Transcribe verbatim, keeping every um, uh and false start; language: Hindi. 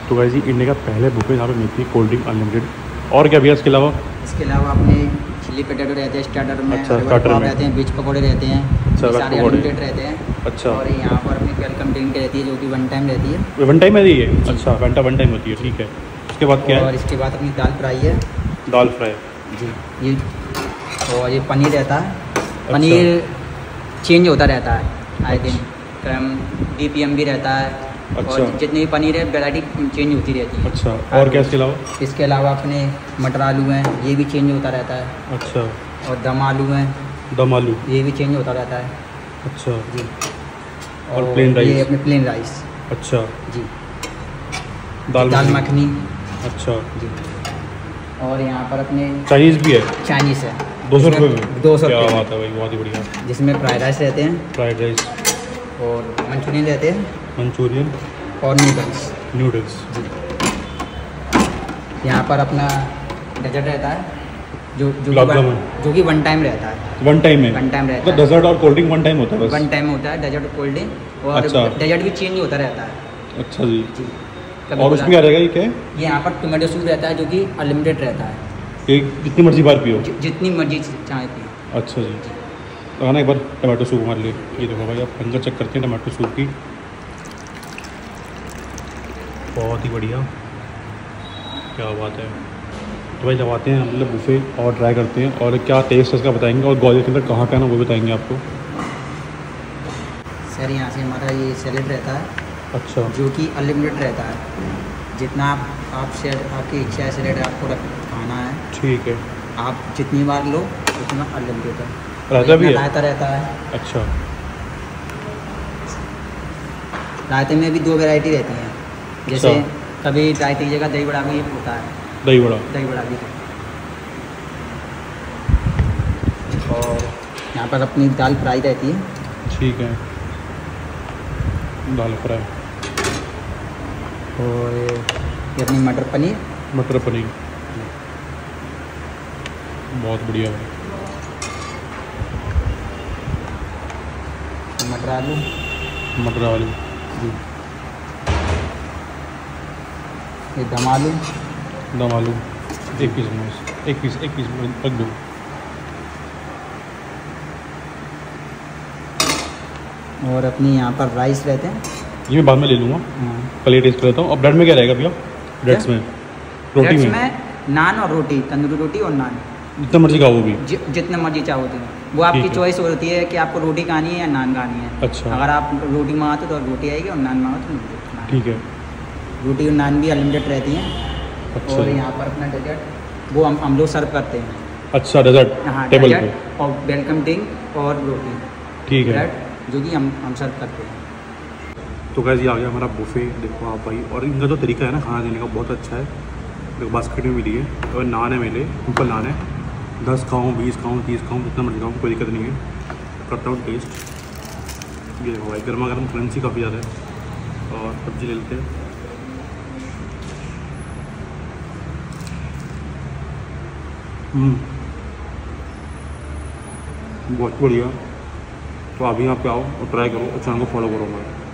तो गाइस जी इंडिया का पहले बुफे यहाँ पे मिलती है कोल्ड ड्रिंक अनलिमिटेड। और क्या भैया इसके अलावा? इसके अलावा अपने चिली पटेटो रहते हैं स्टार्टर में। अच्छा, स्टार्टर में रहते हैं, बीच पकौड़े रहते हैं। अच्छा, सारे अनलिमिटेड रहते हैं। अच्छा। और यहाँ पर अपनी वेलकम ड्रिंक रहती है जो कि वन टाइम रहती है। वन टाइम है ये? अच्छा, घंटा वन टाइम होती है, ठीक है। उसके बाद क्या है? और इसके बाद अपनी दाल फ्राई है। दाल फ्राई जी, ये और ये पनीर रहता है। पनीर चेंज होता रहता है आए दिन, डी पी एम भी रहता है। अच्छा। और जितनी भी पनीर है वैरायटी चेंज होती रहती है। अच्छा। और क्या इसके अलावा? इसके अलावा अपने मटर आलू हैं, ये भी चेंज होता रहता है। अच्छा। और दम आलू हैं। दम आलू ये भी चेंज होता रहता है। अच्छा जी। और, और प्लेन राइस? ये अपने प्लेन राइस। अच्छा जी। दाल दाल मखनी। अच्छा जी। और यहाँ पर अपने चाइनीज़ भी है? चाइनीज़ है दो सौ रुपये में? दो सौ रुपये क्या बात है भाई, बहुत ही बढ़िया। जिसमें फ्राइड राइस रहते हैं। फ्राइड राइस और मंचूरियन रहते हैं। मंचूरियन और नूडल्स। नूडल्स जी। यहाँ पर अपना डेजर्ट रहता है जो जो कि जो कि वन टाइम रहता है। वन टाइम में? वन टाइम रहता तो है। डेजर्ट और कोल्ड ड्रिंक वन टाइम होता है बस? वन टाइम होता है डेजर्ट और कोल्ड ड्रिंक। और अच्छा। डेजर्ट भी चेंज होता रहता है। अच्छा जी, जी। और उसमें क्या रहेगा? ये क्या है? ये यहाँ पर टोमेटो सूप रहता है जो कि अनलिमिटेड रहता है। एक जितनी मर्जी बार पियो? जि, जितनी मर्जी चाहे पियो। अच्छा जी। तो आना एक बार टमाटो सूप हमारे लिए। ये देखो भाई, आप अंदर चेक करते हैं टमाटो सूप की, बहुत ही बढ़िया, क्या बात है। तो भाई जब आते हैं मतलब बुफे और ट्राई करते हैं और क्या टेस्ट है इसका बताएंगे, और ग्वालियर के अंदर कहाँ का ना वो बताएंगे आपको। सर यहाँ से हमारा ये सैलेड रहता है। अच्छा। जो कि अनलिमिटेड रहता है, जितना आप आप से आपकी इच्छा है सैलेड आपको रख खाना है। ठीक है। आप जितनी बार लो उतना अनलिमिटेड है। रायता भी है? रायता रहता है। अच्छा। रायते में भी दो वैरायटी रहती हैं, जैसे कभी रायते की जगह दही बड़ा भी होता है। दही बड़ा? दही बड़ा भी। और यहाँ पर अपनी दाल फ्राई रहती है। ठीक है, दाल फ्राई। और ये अपनी मटर पनीर। मटर पनीर बहुत बढ़िया है। मटर आलू। मटर आलू जी। ये दम आलू। दम आलू एक पीस मोमोज, एक पीस एक पीस रख दो। और अपनी यहाँ पर राइस रहते हैं, ये मैं बाद में ले लूँगा, पहले टेस्ट कर लेता हूँ। और ब्रेड में क्या रहेगा भैया? ब्रेड्स में? रोटी में? में नान और रोटी, तंदूरी रोटी और नान। जितना मर्जी खाओ वो भी? जि, जितना मर्जी चाहो तो वो आपकी चॉइस होती है कि आपको रोटी खानी है या नान खानी है। अच्छा। अगर आप रोटी मंगाते तो रोटी आएगी और नान मंगाओ तो ठीक है। रोटी और नान भी अनलिमिटेड रहती हैं। अच्छा। और यहाँ पर अपना डेजर्ट वो हम हम लोग सर्व करते हैं। अच्छा, डेजर्ट? हाँ, टेबल पे? और वेलकम ड्रिंक और रोटी। ठीक है। जो कि हम हम सर्व करते हैं। तो गाइस ये आ गया हमारा बुफे, देखो आप भाई। और इनका जो तरीका है ना खाना देने का बहुत अच्छा है। देखो बास्केट में मिली है और नान है मेरे, ऊपर नान है। दस खाऊँ, बीस खाऊँ, तीस खाऊँ, जितना मर्जी खाऊँ, कोई दिक्कत नहीं है। करता हूँ टेस्ट। ये देखो भाई गर्मा गर्म क्रंची काफ़ी ज़्यादा है। और सब्जी ले लेते हैं। बहुत बढ़िया। तो अभी यहाँ पे आओ और ट्राई करो और चैनल को फॉलो करो हमारे।